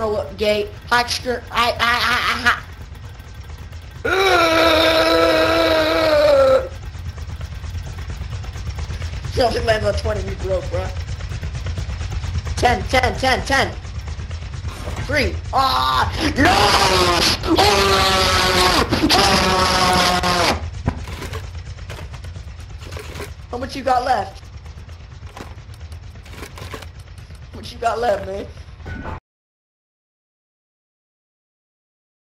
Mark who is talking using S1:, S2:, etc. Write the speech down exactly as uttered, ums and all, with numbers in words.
S1: terminal gate. High skirt. I, I, I, I, Chelsea lands on twenty, you broke, bro. ten, ten, ten, ten. three. Ah! No! Ah! How much you got left? How much you got left, man?